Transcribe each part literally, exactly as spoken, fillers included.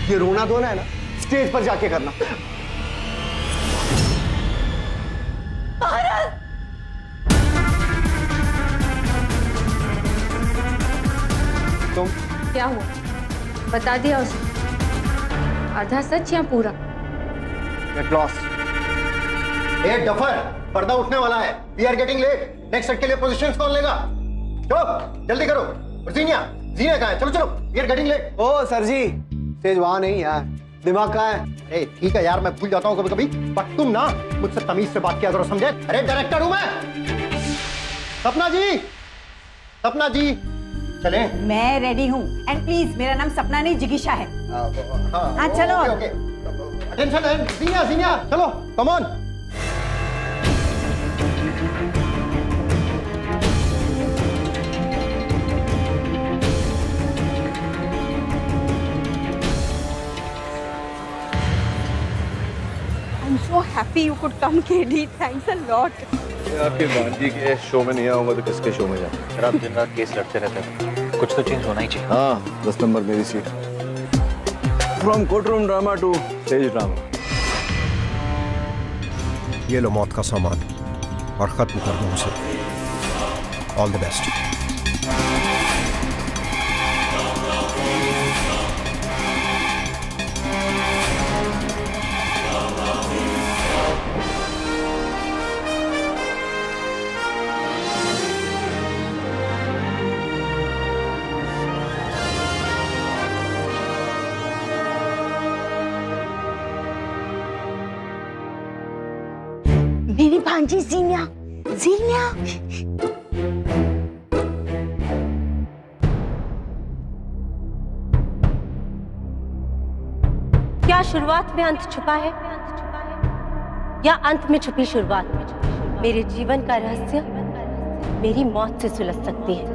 ये रोना धोना है ना, स्टेज पर जाके करना। तुम क्या हुआ? बता दिया उसे? आधा सच या पूरा? Get lost. ए डफर, पर्दा उठने वाला है। We are getting late. Next set के लिए पोजीशंस कौन लेगा? चलो जल्दी करो। जीनिया, जीनिया कहाँ है? चलो चलो, we are getting late. Oh sir ji, stage वहाँ नहीं यार, दिमाग कहाँ है? अरे ठीक है यार, मैं भूल जाता हूँ कभी कभी, बट तुम ना मुझसे तमीज से बात किया करो, समझे? अरे डायरेक्टर हूँ मैं। सपना जी, सपना जी, चले? मैं रेडी हूँ। एंड प्लीज, मेरा नाम सपना नहीं जिगिशा है। हाँ चलो। अटेंशन एंड जीनिया, जीनिया, चलो, come on. I'm so happy you could come, K D. Thanks a lot. आपके भांजी के शो में नहीं आऊंगा तो किसके शो में जाऊंगा? सर आप दिन रात केस लड़ते रहते हैं, कुछ तो चेंज होना ही चाहिए। हाँ, दस नंबर मेरी seat. From courtroom drama to stage drama. ये लो मौत का सामान और खत्म कर दो उसे। All the best. मेरी भांजी जीनिया, जीनिया। क्या शुरुआत में अंत छुपा है या अंत में छुपी शुरुआत में? मेरे जीवन का रहस्य मेरी मौत से सुलझ सकती है।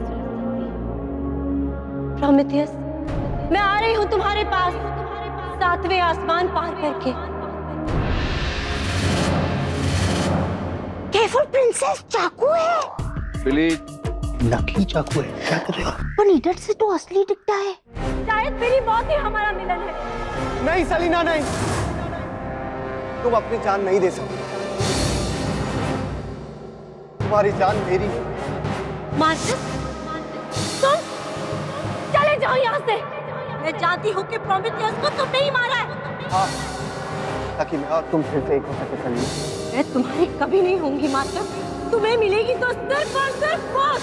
प्रोमेथियस, मैं आ रही हूं तुम्हारे पास, सातवें आसमान पार करके। केवल प्रिंसेस चाकू है। बिली, नकली चाकू है, क्या कर रहे हो? पर नीडर से तो असली दिखता है। शायद मेरी मौत ही हमारा मिलन है। नहीं सलीना, नहीं, तुम अपनी जान नहीं दे सकते। तुम्हारी जान मेरी। मार्कस, तुम चले जाओ यहाँ से। मैं जानती हूँ कि प्रोमेथियस को तुमने ही मारा है। हाँ, ताकि मैं और तुम फिर से एक हो सके सलीना। मैं तुम्हारी कभी नहीं होंगी मार्कस, तुम्हें मिलेगी तो सिर्फ और सिर्फ मौत।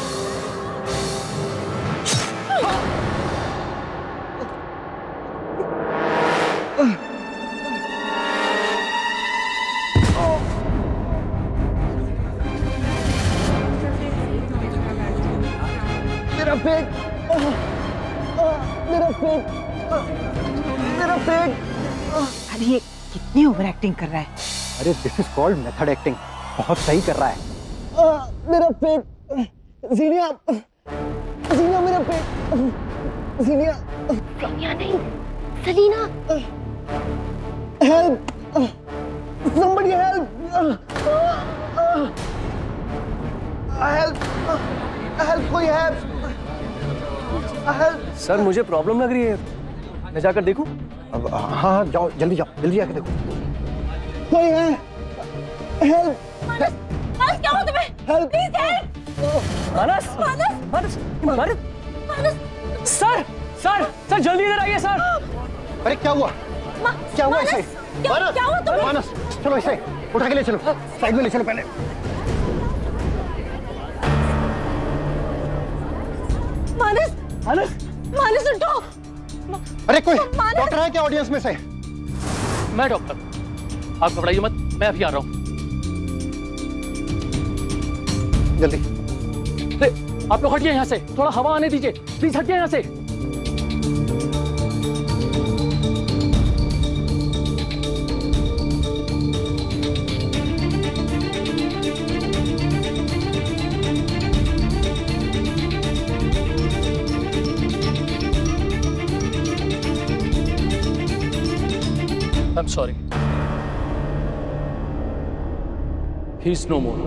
मेरा पेट, मेरा पेट, मेरा पेट। अरे ये कितनी ओवर एक्टिंग कर रहा है। अरे this is called method acting, बहुत सही कर रहा है। आ, मेरा पेट, जीनिया, जीनिया मेरा पेट, जीनिया। जीनिया नहीं, Selina. Help, somebody help, help, help, कोई हेल्प, हेल्प। सर मुझे प्रॉब्लम लग रही है, मैं जाकर देखूं? अब हाँ हाँ जाओ, जल्दी जाओ, जल्दी जाके देखो। कोई है? हेल्प! मानस, मानस क्या हुआ तुम्हें? Help! Please help! Manas, Manas, Manas, Manas, Manas, sir, sir, sir जल्दी इधर आइए सर। अरे क्या हुआ? क्या हुआ इसे? क्या, क्या हुआ तुम्हें? मानस, चलो इसे उठा के ले चलो, साइड में ले चलो पहले। मानस, मानस, मानस उठो। अरे कोई डॉक्टर है क्या ऑडियंस में से? मैं डॉक्टर, आप घबराइए मत, मैं अभी आ रहा हूँ। जल्दी। अरे आप लोग हटिए यहाँ से, थोड़ा हवा आने दीजिए, प्लीज हटिए यहाँ से। I'm sorry. He's no more.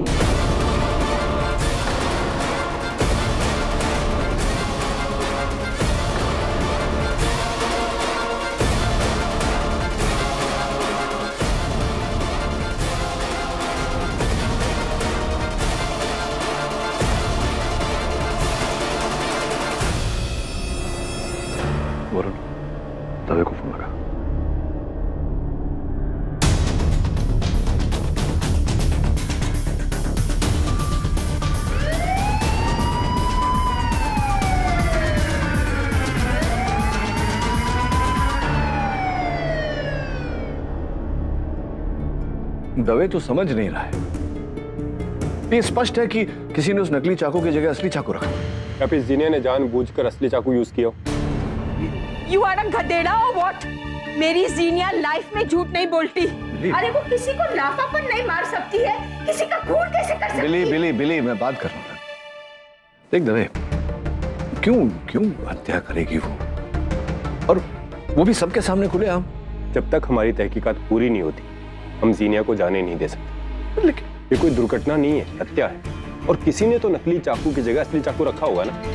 Dave तो समझ नहीं रहा है। ये स्पष्ट है कि किसी ने उस नकली चाकू की जगह असली चाकू रखा। या फिर जीनिया ने जानबूझकर असली चाकू यूज किया। यू आर अ गधेड़ा और व्हाट? मेरी जीनिया लाइफ में झूठ नहीं बोलती। अरे वो किसी को लाफा पर नहीं मार सकती है, किसी का खून कैसे कर सकती है? बिली बिली बिली मैं बात कर रहा हूँ। देख दवे, क्यों क्यों हत्या करेगी वो, और वो भी सबके सामने खुलेआम। जब तक हमारी तहकीकात पूरी नहीं होती हम जीनिया को जाने नहीं दे सकते। लेकिन ये कोई दुर्घटना नहीं है, हत्या है, और किसी ने तो नकली चाकू की जगह असली चाकू रखा होगा ना।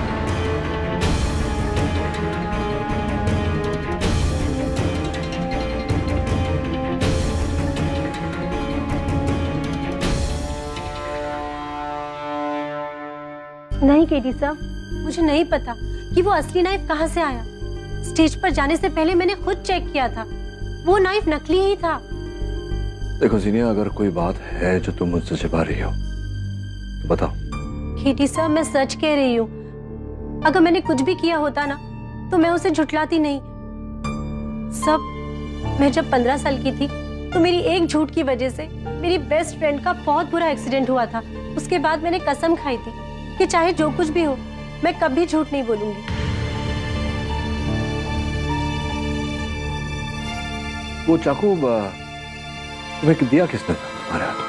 नहीं केडी साहब, मुझे नहीं पता कि वो असली नाइफ कहाँ से आया। स्टेज पर जाने से पहले मैंने खुद चेक किया था, वो नाइफ नकली ही था। देखो जीनिया, अगर कोई बात है जो तुम मुझसे छिपा रही हो तो बताओ। केडी साहब, मैं सच कह रही हूँ। अगर मैंने कुछ भी किया होता ना तो मैं उसे झुठलाती नहीं। सब मैं जब पंद्रह साल की थी तो मेरी एक झूठ की वजह से मेरी बेस्ट फ्रेंड का बहुत बुरा एक्सीडेंट हुआ था। उसके बाद मैंने कसम खाई थी कि चाहे जो कुछ भी हो मैं कभी झूठ नहीं बोलूंगी। वो चाकू तुम्हें दिया किसने था तुम्हारे हाथ में?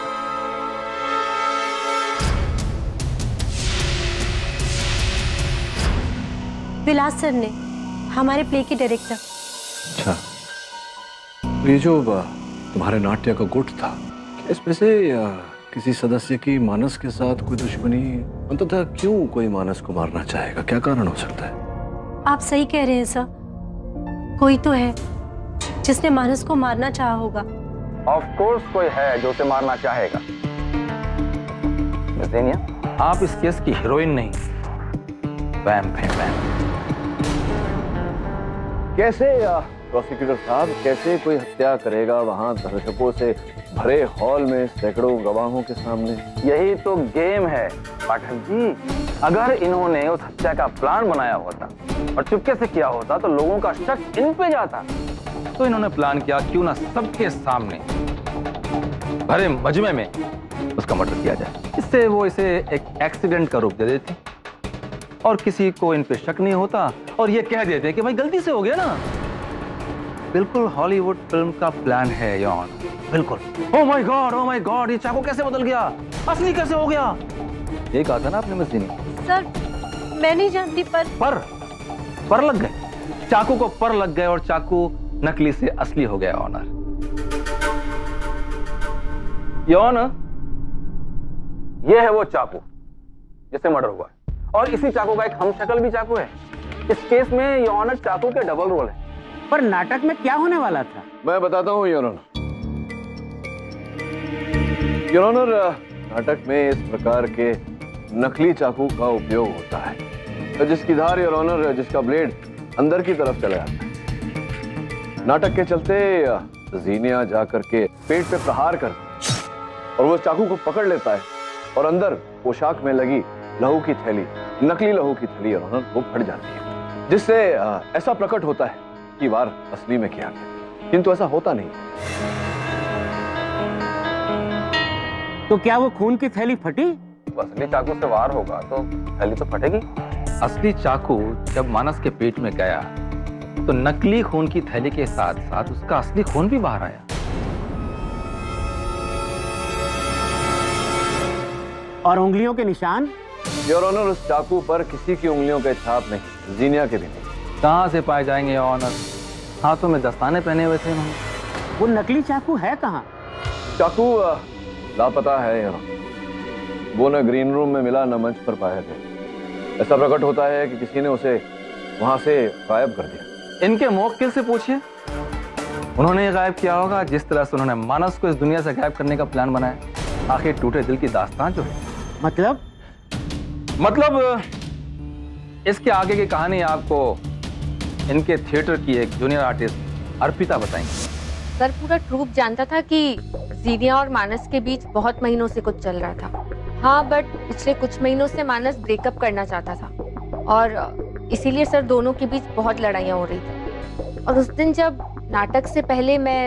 विलास सर ने, हमारे प्ले के डायरेक्टर। अच्छा, ये जो तुम्हारे नाट्य का गुट था, इसमें से किसी सदस्य की मानस के साथ कोई दुश्मनी, अंततः क्यों कोई मानस को मारना चाहेगा? क्या कारण हो सकता है? आप सही कह रहे हैं सर, कोई तो है जिसने मानस को मारना चाहा होगा। ऑफ कोर्स कोई है जो उसे मारना चाहेगा। ज़ेनिया, आप इस केस की हीरोइन नहीं, वैम्प है, वैम्प। कैसे प्रोसिक्यूटर साहब, कैसे कोई हत्या करेगा वहां दर्शकों से भरे हॉल में सैकड़ों गवाहों के सामने? यही तो गेम है पाठक जी। अगर इन्होंने उस हत्या का प्लान बनाया होता और चुपके से किया होता तो लोगों का शक इन पे जाता। तो इन्होंने प्लान किया, क्यों ना सबके सामने भरे मजमे में उसका मर्डर किया जाए। इससे वो इसे एक एक्सीडेंट का रूप दे देती और किसी को इन पे शक नहीं होता और ये कह देते कि भाई गलती से हो गया ना। बिल्कुल हॉलीवुड फिल्म का प्लान है यौन, बिल्कुल। Oh my god, oh my god, ये चाकू कैसे बदल गया, असली कैसे हो गया? ये कहा था ना आपने मस्ती ने। सर मैं नहीं जानती, पर पर पर लग गए, चाकू को पर लग गए और चाकू नकली से असली हो गया। ऑनर यौन, ये है वो चाकू जिससे मर्डर हुआ है, और इसी चाकू का एक हमशक्ल भी चाकू है। इस केस में यौन चाकू के डबल रोल है। पर नाटक में क्या होने वाला था? मैं बताता हूँ योर ऑनर। योर ऑनर, नाटक में इस प्रकार के नकली चाकू का उपयोग होता है जिसकी धार, योर ऑनर, जिसका ब्लेड अंदर की तरफ चला जाता है। नाटक के चलते ज़ीनिया जाकर के पेट पे प्रहार कर और वो चाकू को पकड़ लेता है और अंदर पोशाक में लगी लहू की थैली, नकली लहू की थैली, योर ऑनर, वो फट जाती है, जिससे ऐसा प्रकट होता है कि वार असली में किया गया, किंतु ऐसा होता नहीं। तो क्या वो खून की थैली फटी? असली चाकू से वार होगा तो थैली तो फटेगी। असली चाकू जब मानस के पेट में गया तो नकली खून की थैली के साथ साथ उसका असली खून भी बाहर आया। और उंगलियों के निशान? योर ऑनर, उस चाकू पर किसी की उंगलियों के छाप नहीं, ज़ीनिया के भी नहीं। कहां से पाए जाएंगे ऑनर? हाथों में दस्ताने पहने हुए थे उन्होंने। वो नकली चाकू है कहाँ? चाकू लापता है यहाँ, वो न ग्रीन रूम में मिला न मंच पर पाया गया। ऐसा प्रकट होता है कि किसी ने उसे वहां से गायब कर दिया। इनके मौकिल से पूछिए, उन्होंने ये गायब किया होगा जिस तरह से उन्होंने मानस को इस दुनिया से गायब करने का प्लान बनाया। आखिर टूटे दिल की दास्तान जो है। मतलब मतलब इसके आगे की कहानी आपको इनके थिएटर की एक जूनियर आर्टिस्ट अर्पिता बताएंगे। सर, पूरा ट्रूप जानता था कि ज़ीनिया और मानस के बीच बहुत महीनों से कुछ चल रहा था। हाँ, बट पिछले कुछ महीनों से मानस ब्रेकअप करना चाहता था और इसीलिए सर दोनों के बीच बहुत लड़ाइयाँ हो रही थी। और उस दिन जब नाटक से पहले मैं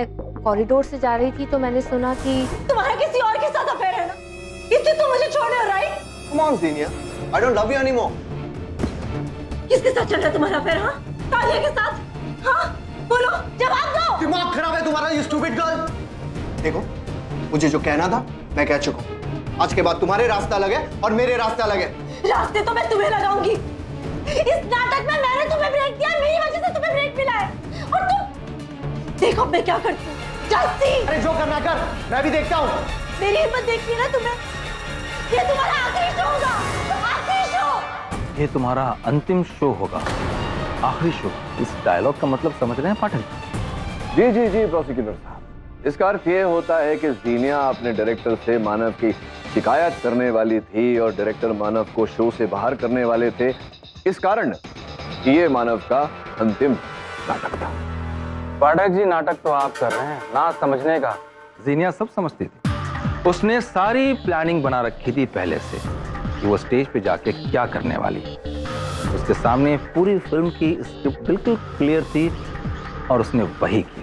कॉरिडोर से जा रही थी तो मैंने सुना कि तुम्हारा किसी और के साथ अफेयर है ना, इसलिए तुम मुझे छोड़ रहे हो, right? Come on, Zenia. I don't love you anymore. किसके साथ चल रहा है तुम्हारा अफेयर? हाँ, तालिया के साथ? हाँ, बोलो, जवाब दो। दिमाग खराब है तुम्हारा, you stupid girl. देखो, मुझे जो कहना था मैं कह चुका हूँ। आज के बाद तुम्हारे रास्ता अलग है और मेरे रास्ते अलग है। रास्ते तो मैं तुम्हें लगाऊंगी। इस नाटक में मैंने तुम्हें ब्रेक दिया, मेरी वजह से तुम्हें ब्रेक मिला है। और तुम देखो मैं क्या करती हूँ। जल्दी। अरे जो करना कर, मैं भी देखता हूँ। मेरी हिम्मत देखती है ना तुम्हें? ये तुम्हारा आखिरी शो होगा, आखिरी शो। ये तुम्हारा अंतिम शो होगा, आखिरी शो। इस डायलॉग का मतलब समझ रहे हैं पाठक? जी जी जी प्रोसिक्यूटर साहब, इसका अर्थ ये होता है कि जीनिया अपने डायरेक्टर से मानव की शिकायत करने वाली थी और डायरेक्टर मानव को शो से बाहर करने वाले थे। इस कारण ये मानव का अंतिम नाटक था। पाठक जी, नाटक तो आप कर रहे हैं, ना समझने का। जीनिया सब समझती थी। उसने सारी प्लानिंग बना रखी थी पहले से कि वो स्टेज पे जाके क्या करने वाली है। उसके सामने पूरी फिल्म की स्क्रिप्ट बिल्कुल क्लियर थी और उसने वही किया।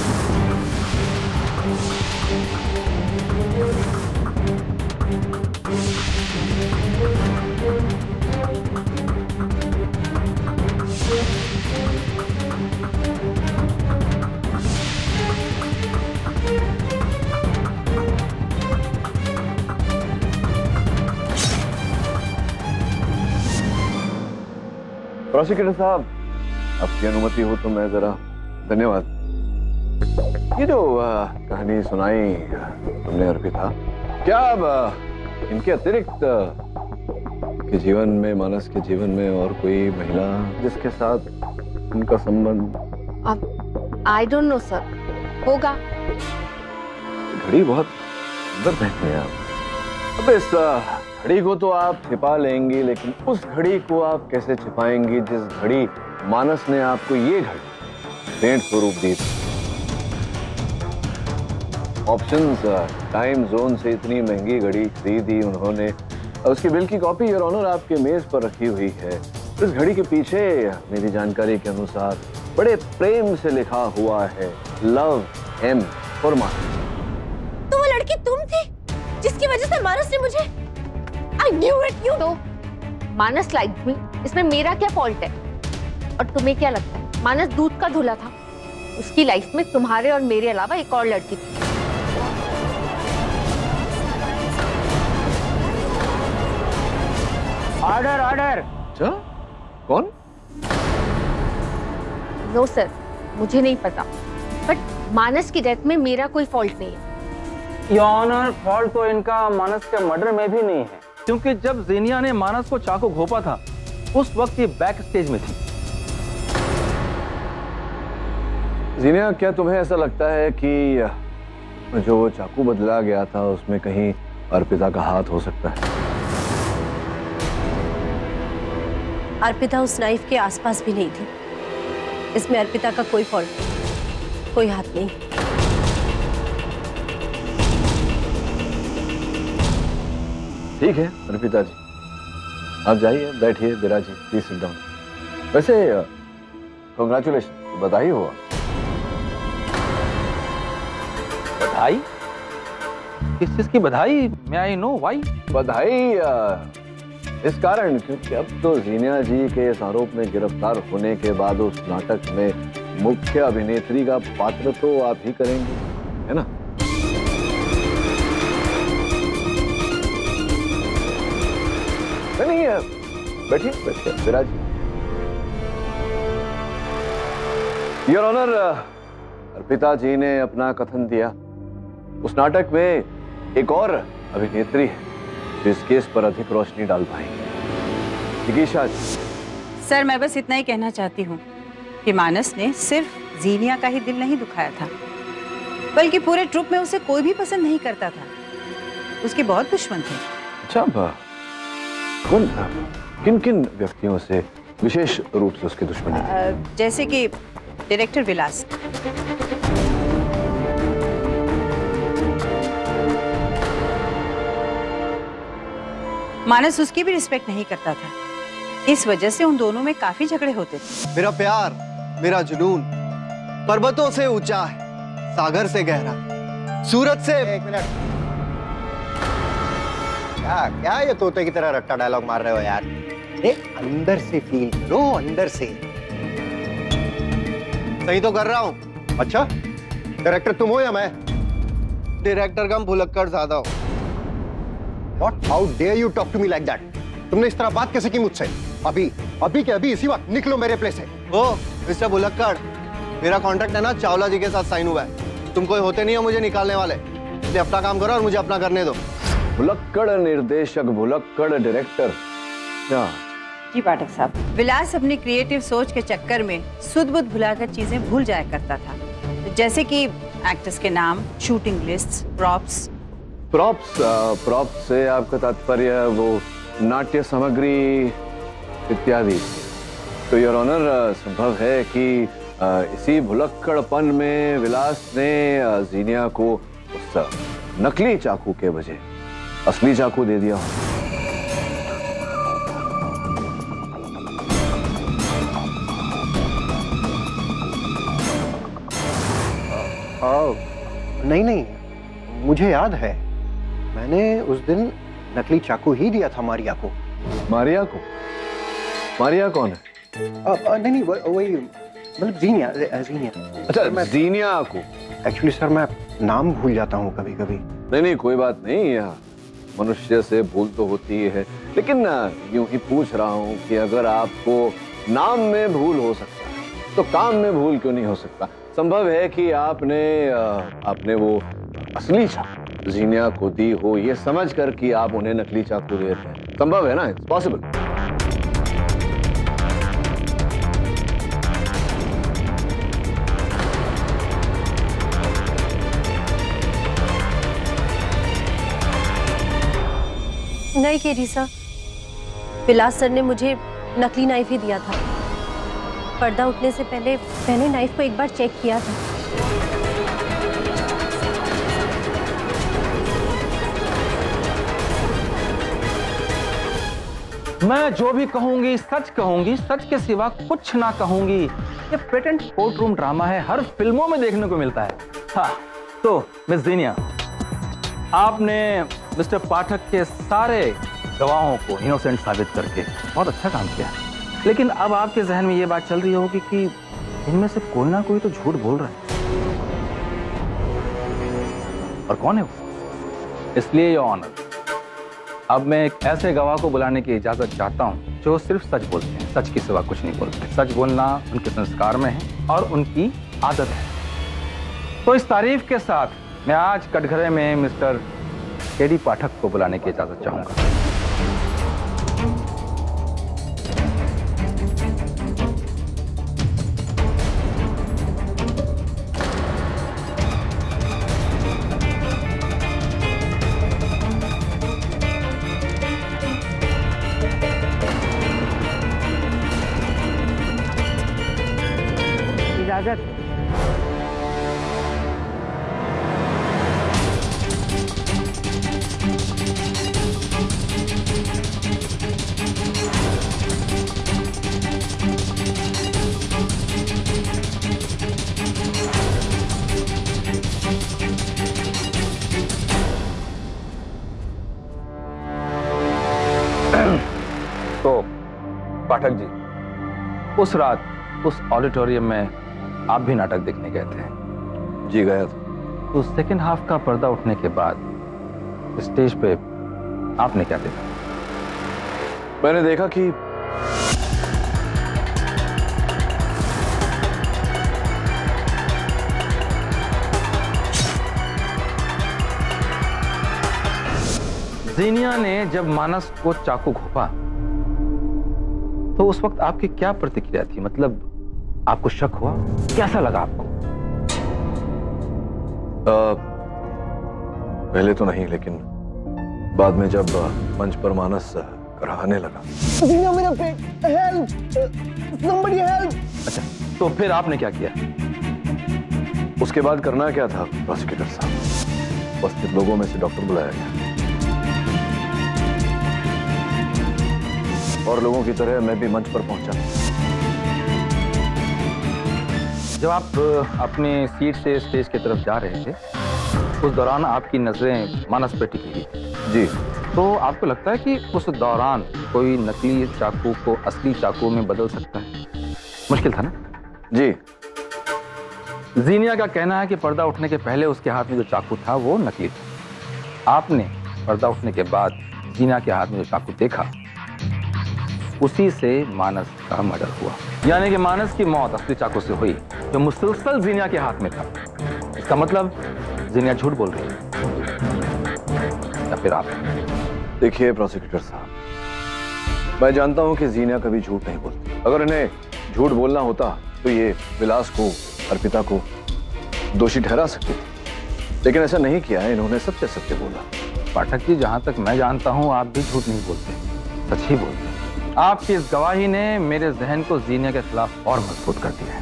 प्रोसिक्यूटर साहब, आपकी अनुमति हो तो मैं जरा। धन्यवाद। ये जो आ, कहानी सुनाई तुमने अर्पिता, क्या अब इनके अतिरिक्त के जीवन में, मानस के जीवन में और कोई महिला जिसके साथ उनका संबंध? अब आई डोंट नो सर, होगा। घड़ी बहुत सुंदर पहनते हैं आप। अब इस घड़ी को तो आप छिपा लेंगी, लेकिन उस घड़ी को आप कैसे छिपाएंगी जिस घड़ी मानस ने आपको ये घड़ी भेंट स्वरूप दी थी? ऑप्शंस, टाइम जोन से इतनी महंगी घड़ी खरीदी उन्होंने, उसकी बिल की कॉपी योर ऑनर आपके मेज पर रखी हुई है। इस घड़ी के पीछे मेरी जानकारी के अनुसार बड़े प्रेम से लिखा हुआ है, लव एम फॉर मानस। तो वो लड़की तुम थी जिसकी वजह से मानस ने मुझे I knew it, you. तो मानस लाइक मी, इसमें मेरा क्या फॉल्ट है? और तुम्हें क्या लगता है मानस दूध का धुला था? उसकी लाइफ में तुम्हारे और मेरे अलावा एक और लड़की थी। Order order. अच्छा, कौन? नो सर, मुझे नहीं पता, बट मानस की डेथ में मेरा कोई फॉल्ट नहीं है। योर ऑनर, फॉल्ट तो इनका मानस के मर्डर में भी नहीं है, क्योंकि जब जेनिया ने मानस को चाकू घोंपा था उस वक्त ये बैक स्टेज में थी। जीनिया, क्या तुम्हें ऐसा लगता है कि जो चाकू बदला गया था उसमें कहीं अर्पिता का हाथ हो सकता है? अर्पिता उस नाइफ के आसपास भी नहीं थी। इसमें अर्पिता का कोई फॉल्ट नहीं, कोई हाथ नहीं। ठीक है अर्पिता जी, आप जाइए, बैठिए, बिराजिए, प्लीज सिट डाउन। वैसे कांग्रेचुलेशन, बधाई हो। बधाई? किस चीज की बधाई? May I know why? बधाई इस कारण क्योंकि अब तो जीनिया जी के इस आरोप में गिरफ्तार होने के बाद उस नाटक में मुख्य अभिनेत्री का पात्र तो आप ही करेंगे, है ना? नहीं, बैठिए बैठिए विराजिए। योर ऑनर, अर्पिता जी ने अपना कथन दिया। उस नाटक में एक और अभिनेत्री है जो इस केस पर अधिक रोशनी डाल पाएंगे। जिगीशा जी। सर, मैं बस इतना ही कहना चाहती हूँ कि मानस ने सिर्फ जीनिया का ही दिल नहीं दुखाया था, बल्कि पूरे ट्रुप में उसे कोई भी पसंद नहीं करता था। उसके बहुत दुश्मन थे। अच्छा, कौन था? किन किन व्यक्तियों से विशेष रूप से उसके दुश्मनी? जैसे कि डायरेक्टर विलास। मानस उसकी भी रिस्पेक्ट नहीं करता था, इस वजह से उन दोनों में काफी झगड़े होते थे। मेरा प्यार, मेरा जुनून पर्वतों से ऊंचा है, सागर से गहरा, सूरत से। एक मिनट, क्या क्या ये तोते की तरह रट्टा डायलॉग मार रहे हो यार? अरे अंदर से फील करो, अंदर से। सही तो कर रहा हूं। अच्छा, डायरेक्टर तुम हो या मैं? डायरेक्टर कम भुलक्कड़ ज्यादा हो। What? How dare you talk to me like that? तुमने इस तरह बात कैसे की मुझसे? अभी अभी के अभी इसी वक्त निकलो मेरे प्लेस से। ओ मिस्टर भुलक्कड़, मेरा कॉन्ट्रैक्ट है ना चावला जी के साथ साइन हुआ है। तुम कोई होते नहीं हो मुझे निकालने वाले, इसलिए अपना काम करो और मुझे अपना करने दो। भुलक्कड़ निर्देशक, भुलक्कड़ डायरेक्टर। क्या जी पाठक साहब, विलास अपनी क्रिएटिव सोच के चक्कर में सुध बुध भुलाकर चीजें भूल जाया करता था, जैसे कि एक्टर्स के नाम, shooting lists, props. Props props से आपका तात्पर्य वो नाट्य सामग्री इत्यादि। तो योर ऑनर, संभव है कि इसी भुलक्कड़पन में विलास ने जीनिया को उस नकली चाकू के बजाय असली चाकू दे दिया। आ, नहीं नहीं, मुझे याद है, मैंने उस दिन नकली चाकू ही दिया था मारिया को। मारिया को? मारिया कौन है? आ, आ, नहीं नहीं, वही मतलब जीनिया। जीनिया। अच्छा, जीनिया को। एक्चुअली सर मैं नाम भूल जाता हूँ कभी कभी। नहीं नहीं, कोई बात नहीं, मनुष्य से भूल तो होती ही है, लेकिन यूं ही पूछ रहा हूँ कि अगर आपको नाम में भूल हो सकता है तो काम में भूल क्यों नहीं हो सकता? संभव है कि आपने आपने वो असली चाकू जीनिया को दी हो ये समझ कर कि आप उन्हें नकली चाकू दे रहे हैं। संभव है ना? It's possible. नहीं केडी सर, विलास सर ने मुझे नकली नाइफ ही दिया था। पर्दा उठने से पहले मैंने नाइफ को एक बार चेक किया था। मैं जो भी कहूंगी सच कहूंगी, सच के सिवा कुछ ना कहूंगी। ये पेटेंट कोर्ट रूम ड्रामा है, हर फिल्मों में देखने को मिलता है। हाँ, तो मिस ज़ेनिया, आपने मिस्टर पाठक के सारे गवाहों को इनोसेंट साबित करके बहुत अच्छा काम किया, लेकिन अब आपके जहन में ये बात चल रही होगी कि इनमें से कोई ना कोई तो झूठ बोल रहा है, और कौन है वो? इसलिए योर ऑनर, अब मैं एक ऐसे गवाह को बुलाने की इजाजत चाहता हूं जो सिर्फ सच बोलते हैं, सच के सिवा कुछ नहीं बोलते। सच बोलना उनके संस्कार में है और उनकी आदत है। तो इस तारीफ के साथ मैं आज कटघरे में मिस्टर केडी पाठक को बुलाने की इजाजत चाहूंगा। इजाजत। तो पाठक जी, उस रात उस ऑडिटोरियम में आप भी नाटक देखने गए थे? जी गया था। तो सेकंड हाफ का पर्दा उठने के बाद स्टेज पे आपने क्या देखा? मैंने देखा कि ज़ेनिया ने जब मानस को चाकू घोंपा तो उस वक्त आपकी क्या प्रतिक्रिया थी? मतलब आपको शक हुआ? कैसा लगा आपको? आ, पहले तो नहीं, लेकिन बाद में जब मंच पर मानस कराहने लगा। ज़ेनिया मेरा पेट, हेल्प, somebody help। अच्छा, तो फिर आपने क्या किया? उसके बाद करना क्या था प्रोसिक्यूटर साहब? उपस्थित लोगों में से डॉक्टर बुलाया गया और लोगों की तरह मैं भी मंच पर पहुंचा। जब आप अपनी सीट से स्टेज की तरफ जा रहे थे उस दौरान आपकी नजरें मानस पे टिकी हुई थी। जी। तो आपको लगता है कि उस दौरान कोई नकली चाकू को असली चाकू में बदल सकता है? मुश्किल था ना? जी। जीनिया का कहना है कि पर्दा उठने के पहले उसके हाथ में जो चाकू था वो नकली था। आपने पर्दा उठने के बाद जीनिया के हाथ में जो चाकू देखा उसी से मानस का मर्डर हुआ। यानी कि मानस की मौत असली चाकू से हुई जो मुसलसल जीनिया के हाथ में था। इसका मतलब जीनिया झूठ बोल रही है या फिर आप? देखिए प्रोसिक्यूटर साहब, मैं जानता हूं कि जीनिया कभी झूठ नहीं बोलती। अगर इन्हें झूठ बोलना होता तो ये विलास को, अर्पिता को दोषी ठहरा सकती थी, लेकिन ऐसा नहीं किया है। इन्होंने सत्य सत्य बोला। पाठक जी, जहां तक मैं जानता हूं आप भी झूठ नहीं बोलते, सच ही बोलते। आपकी इस गवाही ने मेरे जहन को जीनिया के खिलाफ और मजबूत कर दिया है।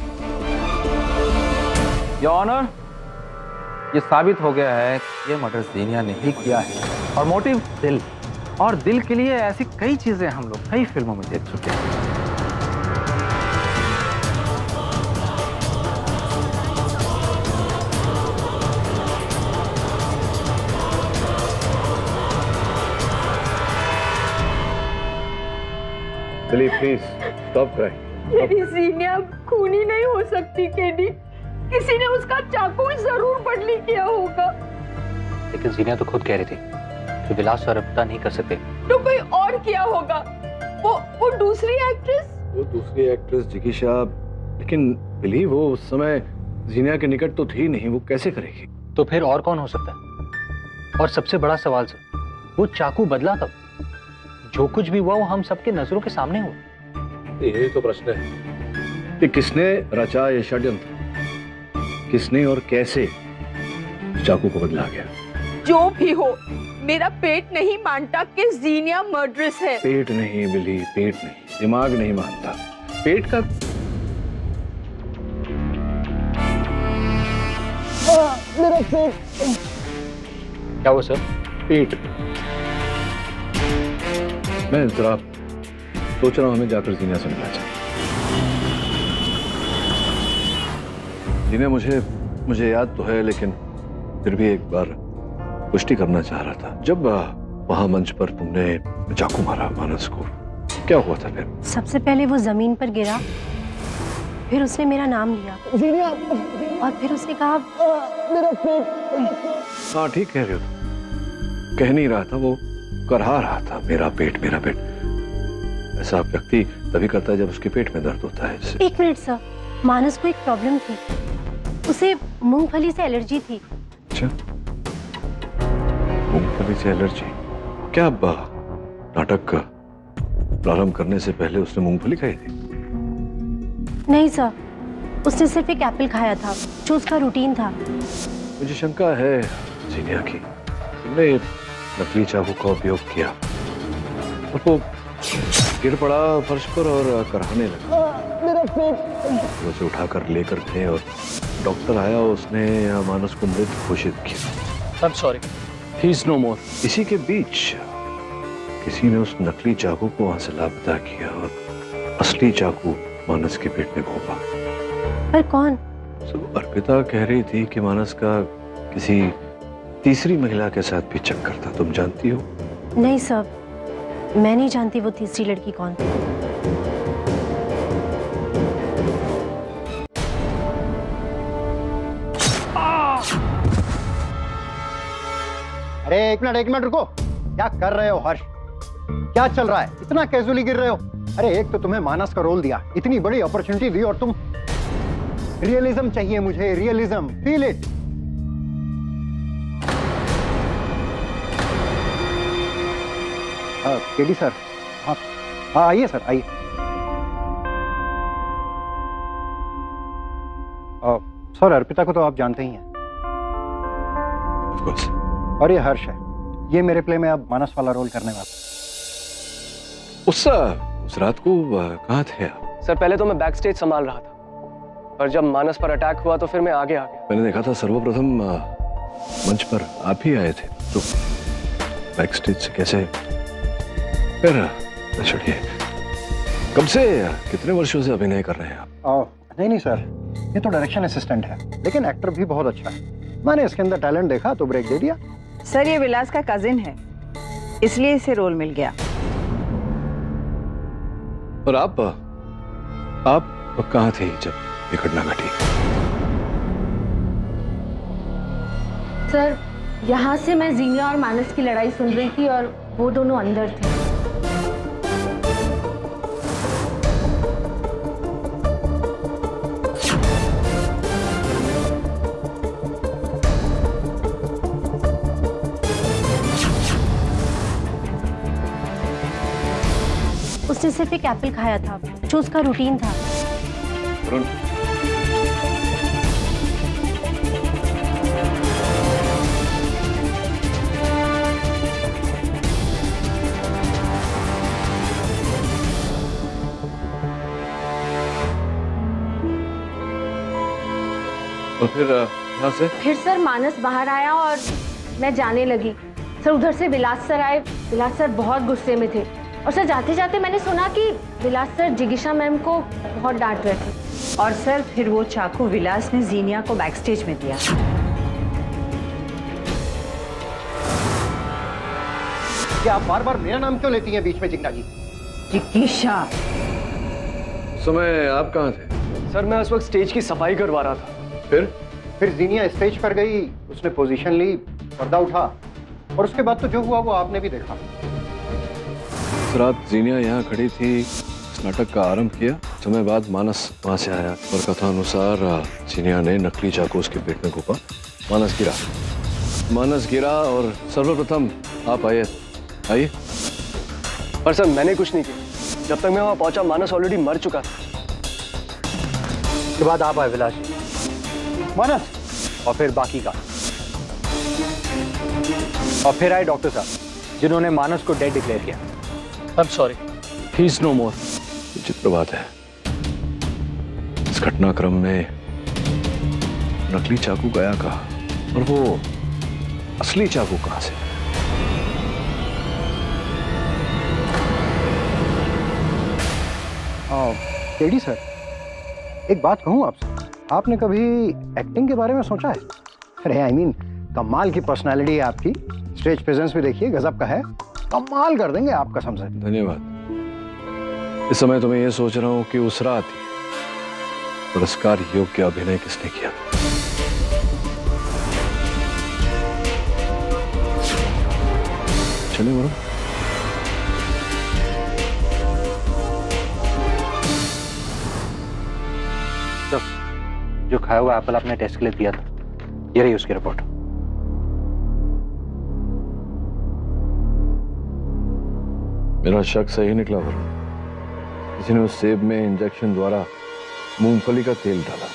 योर ऑनर, ये साबित हो गया है कि ये मर्डर जीनिया ने ही किया है और मोटिव दिल। और दिल के लिए ऐसी कई चीजें हम लोग कई फिल्मों में देख चुके हैं। Please please stop crying. मेरी जीनिया खूनी नहीं हो सकती केडी। किसी ने उसका चाकू जरूर बदली किया होगा। लेकिन जीनिया तो खुद कह रही थी कि विलास और अर्पिता नहीं कर सकते। तो कोई और किया होगा। वो वो दूसरी एक्ट्रेस वो दूसरी एक्ट्रेस जिकीशा, लेकिन बिलीव वो उस समय जीनिया के निकट तो थी नहीं, वो कैसे करेगी? तो फिर और कौन हो सकता है? और सबसे बड़ा सवाल सर, वो चाकू बदला कब? जो कुछ भी हुआ वो हम सबके नजरों के सामने हुआ। यही तो प्रश्न है कि किसने रचा ये षड्यंत्र, किसने और कैसे चाकू को बदला गया। जो भी हो, मेरा पेट नहीं मानता कि जीनिया मर्डरस है। पेट नहीं बिली, पेट नहीं, दिमाग नहीं मानता। पेट का आ, मेरा पेट। क्या हुआ सर? पेट। मैं जरा सोच रहा हूं हमें जाकर जीनिया से मिलना चाहिए। जीनिया, मुझे मुझे याद तो है, लेकिन फिर भी एक बार पुष्टि करना चाह रहा था। जब वहां मंच पर तुमने चाकू मारा मानस को, क्या हुआ था फिर? सबसे पहले वो जमीन पर गिरा, फिर उसने मेरा नाम लिया जीनिया, और फिर उसने कहा मेरा पेट। हाँ ठीक कह रहे हो, कह नहीं रहा था, वो करहा रहा था मेरा पेट मेरा पेट। ऐसा व्यक्ति तभी करता है जब उसके पेट में दर्द होता है। जैसे एक मिनट सर, मानस को एक प्रॉब्लम थी, उसे मूंगफली से एलर्जी थी। अच्छा, मूंगफली से एलर्जी? क्या अब नाटक प्रारंभ करने से पहले उसने मूंगफली खाई थी? नहीं सर, उसने सिर्फ एक एप्पल खाया था जो उसका रूटीन था। मुझे शंका है जीनिया की, तुमने नकली चाकू का उपयोग किया और वो गिर पड़ा फर्श पर और करहाने लगा। मेरा पेट। उसे उठाकर लेकर गए और डॉक्टर आया, उसने मानस को मृत घोषित किया। I'm sorry, he is no more। इसी के बीच किसी ने उस नकली चाकू को वहां से लापता किया और असली चाकू मानस के पेट में घोंपा। पर कौन? सब अर्पिता कह रही थी कि मानस का किसी तीसरी महिला के साथ भी चक्कर था। तुम जानती हो? नहीं सर, मैं नहीं जानती वो तीसरी लड़की कौन थी। अरे एक मिनट एक मिनट रुको, क्या कर रहे हो हर्ष? क्या चल रहा है? इतना कैजुअली गिर रहे हो? अरे एक तो तुम्हें मानस का रोल दिया, इतनी बड़ी अपॉर्चुनिटी दी, और तुम रियलिज्म चाहिए मुझे, realism, feel it. KD sir, हाँ हाँ आइए सर आइए। सर अर्पिता को तो आप जानते ही हैं। Of course। और ये हर्ष है, ये मेरे प्ले में अब मानस वाला रोल करने वाला। उस उस रात को कहाँ थे आप? सर पहले तो मैं बैक स्टेज संभाल रहा था, और जब मानस पर अटैक हुआ तो फिर मैं आगे आ गया। मैंने देखा था सर्वप्रथम मंच पर आप ही आए थे, तो बैक स्टेज से कैसे? फिर छोड़िए, कब से, कितने वर्षों से अभिनय कर रहे हैं आप? ओ, नहीं नहीं सर, ये तो डायरेक्शन असिस्टेंट है, लेकिन एक्टर भी बहुत अच्छा है। मैंने इसके अंदर टैलेंट देखा तो ब्रेक दे दिया। सर ये विलास का कजिन है, इसलिए इसे रोल मिल गया। और आप आप कहाँ थे जब ये घटना घटी? सर यहाँ से मैं जीनिया और मानस की लड़ाई सुन रही थी और वो दोनों अंदर थे। उसने सिर्फ एक एप्पल खाया था, जो उसका रूटीन था। और फिर यहाँ से? फिर सर मानस बाहर आया और मैं जाने लगी। सर उधर से विलास सर आए। विलास सर बहुत गुस्से में थे और सर जाते जाते मैंने सुना कि विलास सर जिगीशा मैम को बहुत डांट रहे थे। और सर फिर वो चाकू विलास ने जीनिया को बैकस्टेज में दिया। क्या आप बार बार मेरा नाम क्यों लेती हैं बीच में जिग्ना जी? जिगीशा। समय आप कहाँ थे? सर मैं उस वक्त स्टेज की सफाई करवा रहा था। फिर फिर जीनिया स्टेज पर गई, उसने पोजीशन ली, पर्दा उठा और उसके बाद तो जो हुआ वो आपने भी देखा। रात जीनिया यहाँ खड़ी थी, इस नाटक का आरंभ किया। समय बाद मानस वहां से आया और कथा अनुसार जीनिया ने नकली चाकू उसके पेट में घोंपा। मानस गिरा मानस गिरा और सर्वप्रथम आप आइए आइए। पर सर मैंने कुछ नहीं किया। जब तक मैं वहां पहुंचा मानस ऑलरेडी मर चुका था। उसके बाद आप आए विलास, मानस, और फिर बाकी का। और फिर आए डॉक्टर साहब जिन्होंने मानस को डेड डिक्लेयर किया। I am sorry, he is no more. विचित्र बात है, इस घटनाक्रम में नकली चाकू गया कहाँ और वो असली चाकू कहाँ से? केडी सर, एक बात कहूँ आपसे, आपने कभी एक्टिंग के बारे में सोचा है? अरे आई मीन कमाल की पर्सनालिटी है आपकी, स्टेज प्रेजेंस भी देखिए गजब का है, कमाल कर देंगे आप कसम से। धन्यवाद। इस समय तो मैं ये सोच रहा हूँ कि उस रात पुरस्कार योग्य अभिनय किसने किया। चलिए वरुण। जो खाया हुआ एप्पल आपने टेस्ट के लिए दिया था, ये रही उसकी रिपोर्ट। मेरा शक सही निकला वरुण। किसी ने उस सेब में इंजेक्शन द्वारा मूंगफली का तेल डाला।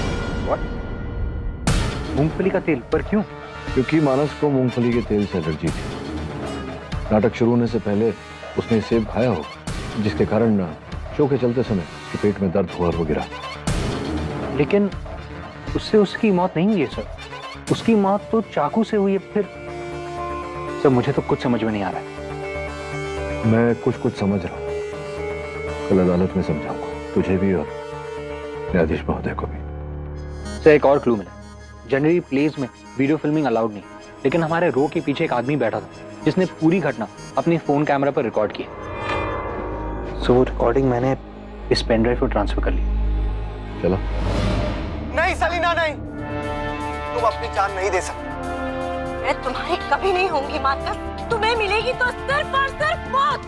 What? मूंगफली का तेल? पर क्यों? क्योंकि मानस को मूंगफली के तेल से एलर्जी थी। नाटक शुरू होने से पहले उसने सेब खाया हो, जिसके कारण शो के चलते समय उसके पेट में दर्द हुआ और वो गिरा। लेकिन उससे उसकी मौत नहीं हुई है सर, उसकी मौत तो चाकू से हुई है। फिर सर मुझे तो कुछ समझ में नहीं आ रहा है। मैं कुछ कुछ समझ रहा हूँ, कल अदालत में समझाऊंगा तुझे भी और न्यायाधीश महोदय को भी। सर एक और क्लू मिला, जनरली प्लेज में वीडियो फिल्मिंग अलाउड नहीं, लेकिन हमारे रो के पीछे एक आदमी बैठा था जिसने पूरी घटना अपने फोन कैमरा पर रिकॉर्ड की। सो वो रिकॉर्डिंग मैंने इस पेन ड्राइव पर ट्रांसफर कर ली। चलो। नहीं सलीना नहीं, तुम अपनी जान नहीं दे सकते। मैं तुम्हारी कभी नहीं होंगी माता, तुम्हें मिलेगी तो सिर्फ और सिर्फ मौत।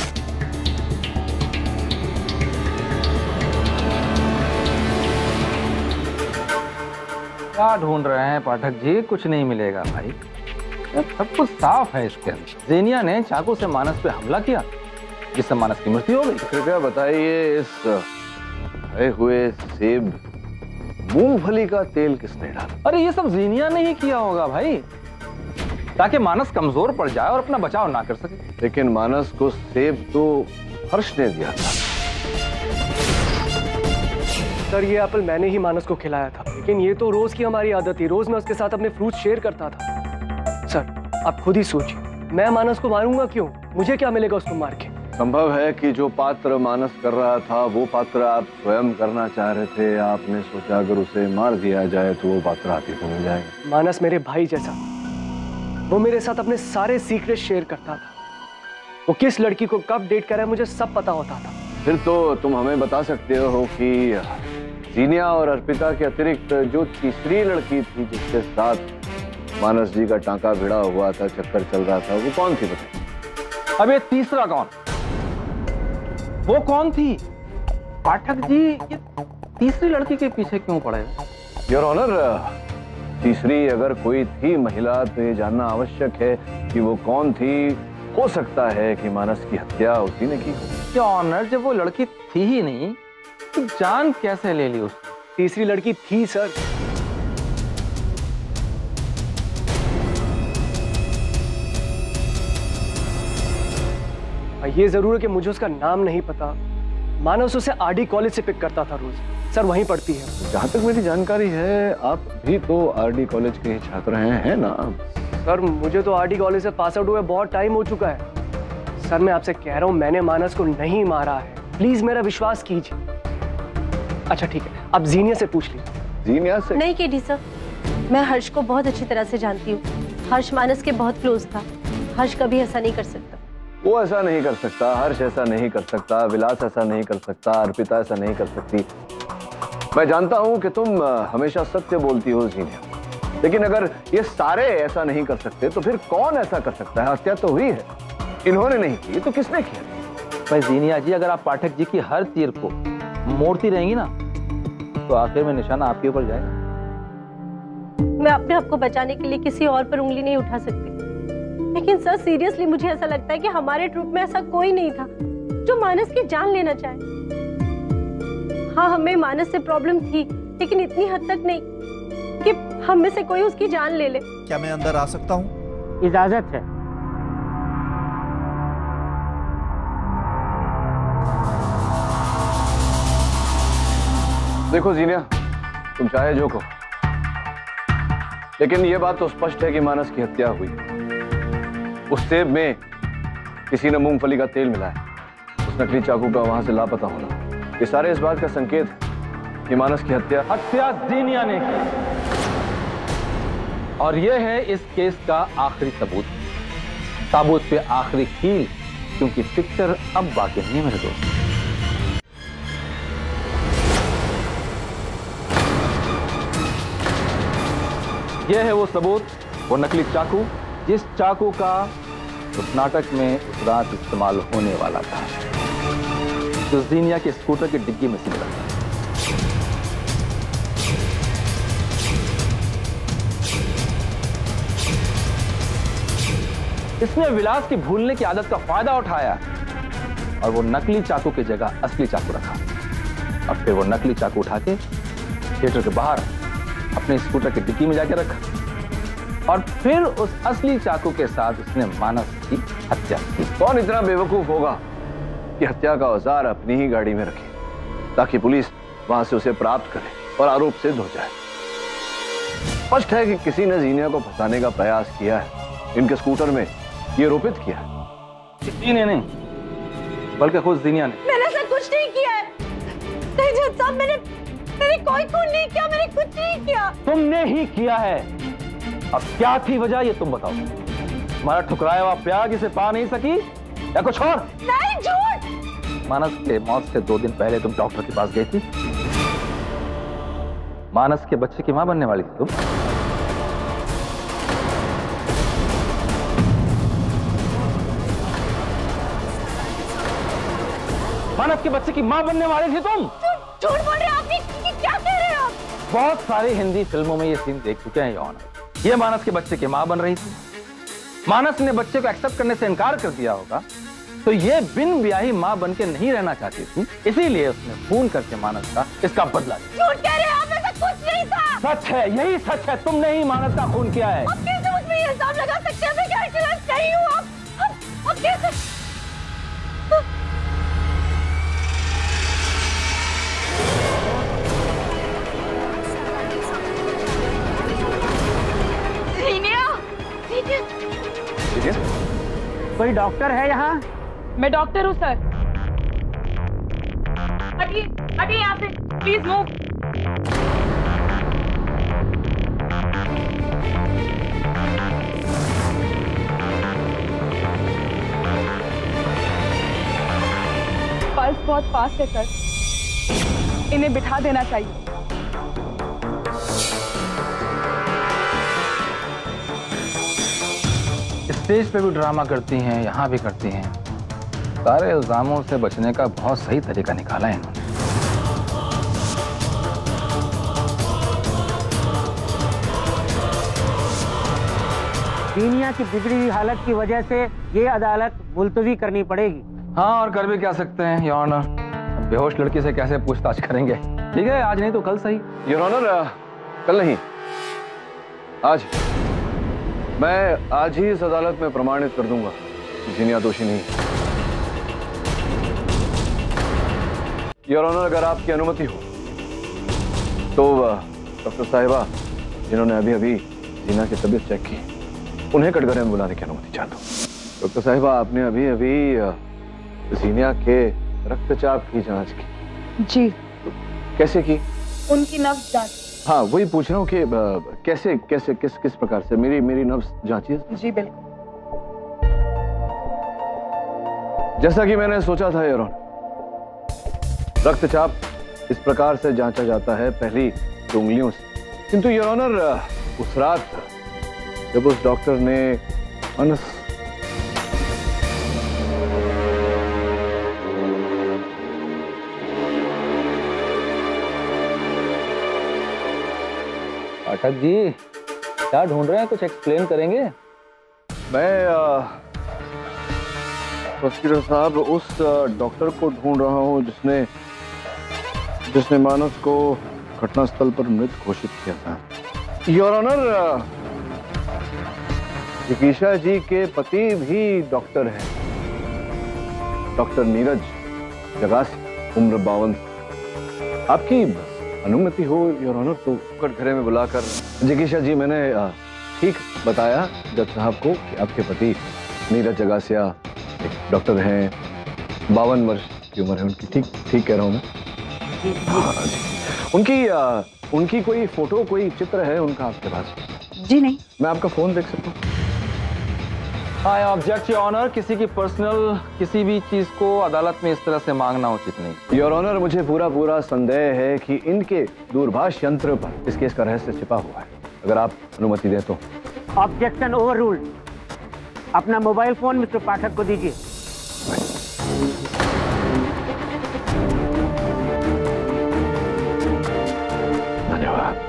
क्या ढूंढ रहे हैं पाठक जी? कुछ नहीं मिलेगा भाई, सब कुछ साफ है इसके अंदर। जेनिया ने चाकू से मानस पे हमला किया, जिससे मानस की मृत्यु हो गई। कृपया बताइए, इस खाए हुए सेब मूंगफली का तेल किसने डाला? अरे ये सब जीनिया ने ही किया होगा भाई, ताकि मानस कमजोर पड़ जाए और अपना बचाव ना कर सके। लेकिन मानस को सेब तो हर्ष ने दिया था। सर ये एप्पल मैंने ही मानस को खिलाया था, लेकिन ये तो रोज की हमारी आदत थी, रोज मैं उसके साथ अपने फ्रूट शेयर करता था। सर आप खुद ही सोचिए, मैं मानस को मारूंगा क्यों? मुझे क्या मिलेगा उसको मार के? संभव है कि जो पात्र मानस कर रहा था वो पात्र आप स्वयं करना चाह रहे थे। आपने सोचा अगर उसे मार दिया जाए तो वो पात्र आप ही को मिल जाएगा। मानस मेरे भाई जैसा, वो मेरे साथ अपने सारे सीक्रेट शेयर करता था। वो किस लड़की को कब डेट करे मुझे सब पता होता था। फिर तो तुम हमें बता सकते हो कि जीनिया और अर्पिता के अतिरिक्त जो तीसरी लड़की थी जिसके साथ मानस जी का टांका भिड़ा हुआ था, चक्कर चल रहा था, वो कौन थी बताइए। अब ये तीसरा कौन, वो कौन थी? पाठक जी ये तीसरी लड़की के पीछे क्यों पड़े? योर ऑनर, तीसरी अगर कोई थी महिला तो ये जानना आवश्यक है कि वो कौन थी। हो सकता है कि मानस की हत्या उसी ने की। योर ऑनर, जब वो लड़की थी ही नहीं तो जान कैसे ले ली उसने? तीसरी लड़की थी सर। ये जरूर है कि मुझे उसका नाम नहीं पता। मानस उसे आरडी कॉलेज से पिक करता था रोज, सर वहीं पढ़ती है। जहां तक मेरी जानकारी है आप भी तो आरडी कॉलेज के छात्र हैं, है ना? सर मुझे तो आरडी कॉलेज से पास आउट हुए बहुत टाइम हो चुका है। सर मैं आपसे कह रहा हूँ मैंने मानस को नहीं मारा है, प्लीज मेरा विश्वास कीजिए। अच्छा ठीक है, आप जीनिया से पूछ लीजिए। जीनिया से? नहीं केडी सर, मैं हर्ष को बहुत अच्छी तरह से जानती हूँ। हर्ष मानस के बहुत क्लोज था। हर्ष कभी ऐसा नहीं कर सकता। वो ऐसा नहीं कर सकता, हर्ष ऐसा नहीं कर सकता, विलास ऐसा नहीं कर सकता, अर्पिता ऐसा नहीं कर सकती। मैं जानता हूं कि तुम हमेशा सत्य बोलती हो जीनिया, लेकिन अगर ये सारे ऐसा नहीं कर सकते तो फिर कौन ऐसा कर सकता है? हत्या तो हुई है, इन्होंने नहीं की तो किसने किया? भाई जीनिया जी, अगर आप पाठक जी की हर तीर को मोड़ती रहेंगी ना तो आखिर में निशाना आपके ऊपर जाएगा। मैं अपने आप को बचाने के लिए किसी और पर उंगली नहीं उठा सकती, लेकिन सर सीरियसली मुझे ऐसा लगता है कि हमारे ट्रुप में ऐसा कोई नहीं था जो मानस की जान लेना चाहे। हाँ हमें मानस से प्रॉब्लम थी, लेकिन इतनी हद तक नहीं कि हम में से कोई उसकी जान ले ले। क्या मैं अंदर आ सकता हूँ? इजाजत है। देखो जीनिया, तुम चाहे जो कहो, लेकिन ये बात तो स्पष्ट है कि मानस की हत्या हुई। उस सेब में किसी ने मूंगफली का तेल मिलाया, उस नकली चाकू का वहां से लापता होना, ये सारे इस बात का संकेत है कि मानस की हत्या हत्या जीनिया ने की। और यह है इस केस का आखिरी सबूत, साबुत पे आखिरी कील, क्योंकि पिक्चर अब बाकी नहीं है मेरे दोस्त। यह है वो सबूत, वो नकली चाकू, जिस चाकू का उस नाटक में उस रात इस्तेमाल होने वाला था, जो जीनिया के स्कूटर की डिग्गी में से मिला था। इसने विलास की भूलने की आदत का फायदा उठाया और वो नकली चाकू की जगह असली चाकू रखा। अब फिर वो नकली चाकू उठा के थिएटर के बाहर अपने स्कूटर की डिक्की में जाके रखा और फिर उस असली चाकू के साथ उसने मानस की हत्या की। कौन इतना बेवकूफ होगा कि हत्या का औजार अपनी ही गाड़ी में रखे ताकि पुलिस वहां से उसे प्राप्त करे और आरोप सिद्ध हो जाए? स्पष्ट है कि किसी ने जीनिया को फंसाने का प्रयास किया है, इनके स्कूटर में ये रोपित किया है। किसी ने नहीं, बल्कि खुद जीनिया ने। मैंने ऐसा कुछ नहीं किया है। नहीं जज साहब, मैंने मैंने कोई खून नहीं किया, मैंने कुछ नहीं किया। तुमने ही किया है। अब क्या थी वजह ये तुम बताओ। हमारा ठुकराया हुआ प्यार इसे पा नहीं सकी या कुछ और? नहीं, झूठ। मानस के मौत से दो दिन पहले तुम डॉक्टर के पास गई थी। मानस के बच्चे की मां बनने वाली थी तुम। मानस के बच्चे की मां बनने वाली थी तुम। झूठ बोल रहे हैं आप, ये क्या कह रहे हैं आप? बहुत सारी हिंदी फिल्मों में ये सीन देख चुके हैं यौन। ये मानस के बच्चे की मां बन रही थी। मानस ने बच्चे को एक्सेप्ट करने से इनकार कर दिया होगा, तो ये बिन ब्याही मां बन के नहीं रहना चाहती थी, इसीलिए उसने खून करके मानस का इसका बदला लिया। झूठ कह रहे हैं आप, ऐसा कुछ नहीं था। सच है, यही सच है। तुमने ही मानस का खून किया है। आप कैसे मुझ पे ये इल्जाम लगा सकते हैं? मैं गैरतलाश नहीं हूँ। आप आप कैसे? कोई डॉक्टर है यहाँ? मैं डॉक्टर हूँ सर। हटिए हटिए यहाँ से, प्लीज मूव। पल्स बहुत फास्ट है सर, इन्हें बिठा देना चाहिए। स्टेज पे भी ड्रामा करती हैं, यहाँ भी करती हैं। सारे इल्जामों से बचने का बहुत सही तरीका निकाला है इन्होंने। जीनिया की बिगड़ी हुई हालत की वजह से ये अदालत मुलतवी करनी पड़ेगी। हाँ, और कर भी क्या सकते हैं योर ऑनर। बेहोश लड़की से कैसे पूछताछ करेंगे? ठीक है, आज नहीं तो कल सही। योर ऑनर, कल नहीं, आज। मैं आज ही इस अदालत में प्रमाणित कर दूंगा कि जीनिया दोषी नहीं। योर ऑनर, अगर आपकी अनुमति हो तो डॉक्टर साहिबा जिन्होंने अभी अभी जीनिया की तबीयत चेक की, उन्हें कटघरे में बुलाने की अनुमति चाहता हूँ। डॉक्टर साहिबा, आपने अभी अभी जीनिया के रक्तचाप की जांच की? जी। तो कैसे की? उनकी नब्ज जांच। हाँ, वही पूछ रहा हूँ कि कैसे कैसे किस किस प्रकार से मेरी मेरी नब्ज जांची? जी बिल्कुल। जैसा कि मैंने सोचा था योर ऑनर, रक्तचाप इस प्रकार से जांचा जाता है पहली उंगलियों से, किंतु योर ऑनर उस रात जब उस डॉक्टर ने अनस पाठक जी क्या ढूंढ रहे हैं, कुछ एक्सप्लेन करेंगे? मैं प्रोसिक्यूटर साहब उस डॉक्टर को ढूंढ रहा हूं जिसने जिसने मानस को घटनास्थल पर मृत घोषित किया था। योर ऑनर, जिगीशा जी के पति भी डॉक्टर हैं, डॉक्टर नीरज जगासी, उम्र बावन। आपकी अनुमति हो योर ऑनर तो कटघरे में बुलाकर। जिगीशा जी, मैंने ठीक बताया जज साहब को कि आपके पति नीरज जगासिया एक डॉक्टर हैं, बावन वर्ष की उम्र है उनकी। ठीक ठीक कह रहा हूँ मैं? हाँ जी। उनकी आ, उनकी कोई फोटो, कोई चित्र है उनका आपके पास? जी नहीं। मैं आपका फोन देख सकता हूँ? आई ऑब्जेक्ट योर ऑनर, किसी की पर्सनल किसी भी चीज को अदालत में इस तरह से मांगना उचित नहीं। योर ऑनर, मुझे पूरा पूरा संदेह है कि इनके दूरभाष यंत्र पर इस केस का रहस्य छिपा हुआ है। अगर आप अनुमति दें तो। Objection overruled. अपना मोबाइल फोन मिस्टर पाठक को दीजिए। धन्यवाद।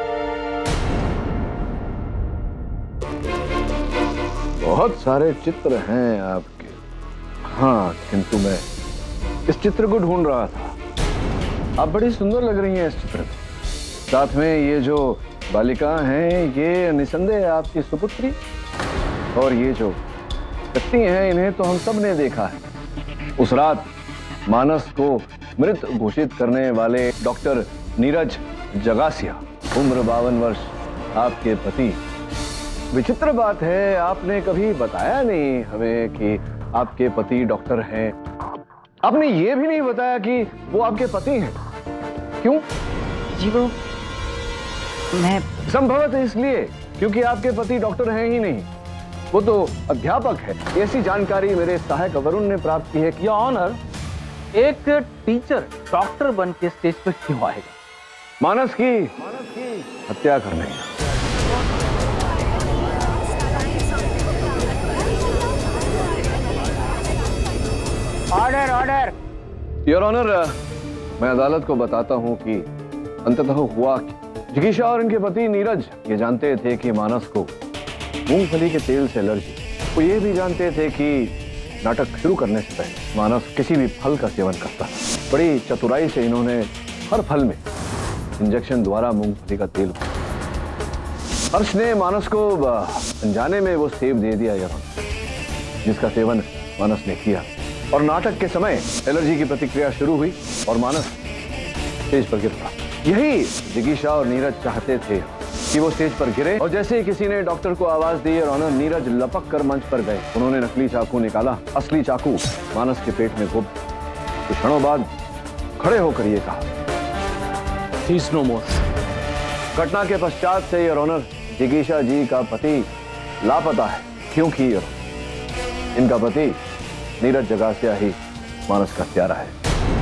बहुत सारे चित्र हैं आपके। हाँ, किंतु मैं इस चित्र को ढूंढ रहा था। आप बड़ी सुंदर लग रही हैं इस चित्र में। साथ में ये जो बालिका हैं, ये निसंदेह आपकी सुपुत्री। और ये जो व्यक्ति हैं, इन्हें तो हम सब ने देखा है। उस रात मानस को मृत घोषित करने वाले डॉक्टर नीरज जगासिया, उम्र बावन वर्ष, आपके पति। विचित्र बात है, आपने कभी बताया नहीं हमें कि आपके पति डॉक्टर हैं। आपने ये भी नहीं बताया कि वो आपके पति हैं। क्यों? जी वो मैं संभवतः इसलिए क्योंकि आपके पति डॉक्टर हैं ही नहीं, वो तो अध्यापक है। ऐसी जानकारी मेरे सहायक वरुण ने प्राप्त की है कि योर ऑनर, एक टीचर डॉक्टर बन के स्टेज पर क्यों आएगा? मानस की हत्या करने। Order order. योर ऑनर, मैं अदालत को बताता हूं कि अंततः हुआ कि जिगीशा और इनके पति नीरज ये जानते थे कि मानस को मूंगफली के तेल से एलर्जी। वो ये भी जानते थे कि नाटक शुरू करने से पहले मानस किसी भी फल का सेवन करता है। बड़ी चतुराई से इन्होंने हर फल में इंजेक्शन द्वारा मूंगफली का तेल। हर्ष ने मानस को अनजाने में वो सेब दे दिया यार, जिसका सेवन मानस ने किया। और नाटक के समय एलर्जी की प्रतिक्रिया शुरू हुई और मानस स्टेज पर गिर पड़ा। यही जिगीशा और नीरज चाहते थे कि वो स्टेज पर गिरे और जैसे ही किसी ने डॉक्टर को आवाज दी और ऑनर नीरज लपक कर मंच पर गए। उन्होंने नकली चाकू निकाला। असली चाकू मानस के पेट में घुस। कुछ क्षणों बाद खड़े होकर ये कहा, ही इज नो मोर। घटना के पश्चात से योर ऑनर जिगीशा जी का पति लापता है। क्योंकि इनका पति नीरज जगासिया ही मानस का हत्यारा है।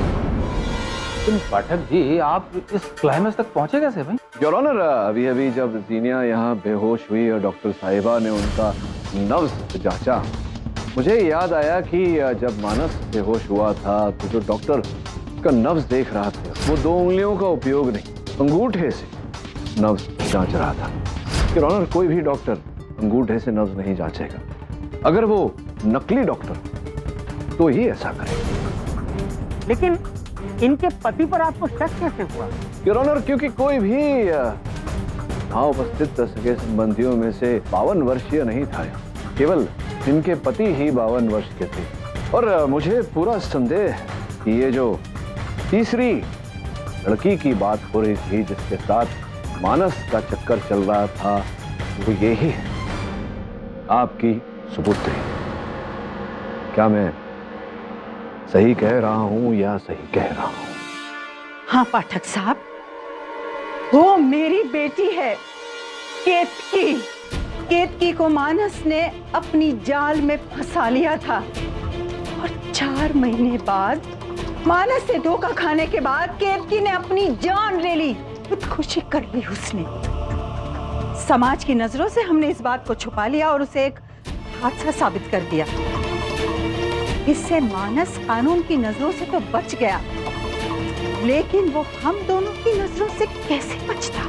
पाठक जी, आप इस क्लाइमेक्स तक पहुंचे कैसे भाई? योर ऑनर, अभी अभी जब जीनिया यहाँ बेहोश हुई और डॉक्टर साहिबा ने उनका नब्ज जांचा, मुझे याद आया कि जब मानस बेहोश हुआ था तो जो डॉक्टर का नब्ज देख रहा था वो दो उंगलियों का उपयोग नहीं, अंगूठे से नब्ज जांच रहा था। योर ऑनर, कोई भी डॉक्टर अंगूठे से नब्ज नहीं जांचेगा। अगर वो नकली डॉक्टर तो ही ऐसा करेगा। लेकिन इनके पति पर आपको शक कैसे हुआ? योर ऑनर, क्योंकि कोई भी यहाँ उपस्थित सगे संबंधियों में से बावन वर्षीय नहीं था। केवल इनके पति ही बावन वर्ष के थे। और मुझे पूरा संदेह है कि ये जो तीसरी लड़की की बात हो रही थी जिसके साथ मानस का चक्कर चल रहा था, वो यही है, आपकी सुपुत्री। क्या मैं सही कह रहा हूं या सही कह रहा हूं? हाँ पाठक साहब, वो मेरी बेटी है, केतकी। केतकी को मानस ने अपनी जाल में फंसा लिया था और चार महीने बाद मानस से धोखा खाने के बाद केतकी ने अपनी जान ले ली। खुदकुशी कर ली उसने। समाज की नजरों से हमने इस बात को छुपा लिया और उसे एक हादसा साबित कर दिया। इससे मानस कानून की नजरों से तो बच गया, लेकिन वो हम दोनों की नजरों से कैसे बचता?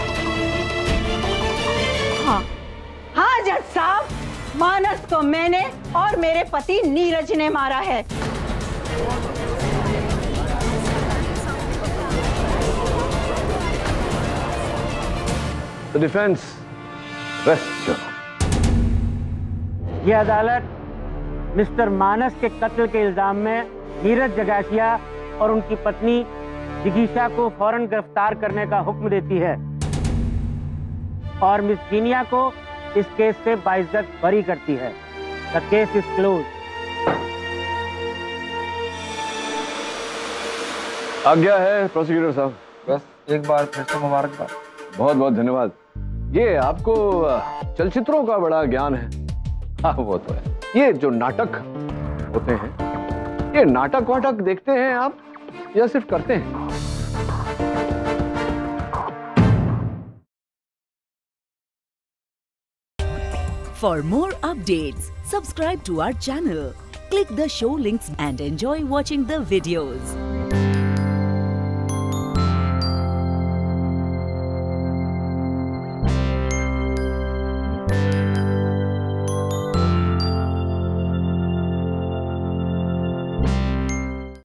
हाँ हाँ जज साहब, मानस को मैंने और मेरे पति नीरज ने मारा है। The defense rests, Your Honor. ये अदालत मिस्टर मानस के कत्ल के इल्जाम में नीरज जगासिया और उनकी पत्नी जिगीशा को फौरन गिरफ्तार करने का हुक्म देती है और मिस जीनिया को इस केस से बाइज्जत बरी करती है। The case is close. आज्ञा है प्रोसिक्यूटर साहब। बस एक बार फिर से मुबारकबाद। बहुत बहुत धन्यवाद। ये आपको चलचित्रों का बड़ा ज्ञान है। हाँ वो तो है। ये जो नाटक होते हैं, ये नाटक वाटक देखते हैं आप या सिर्फ करते हैं? For more updates, subscribe to our channel, click the show links and enjoy watching the videos.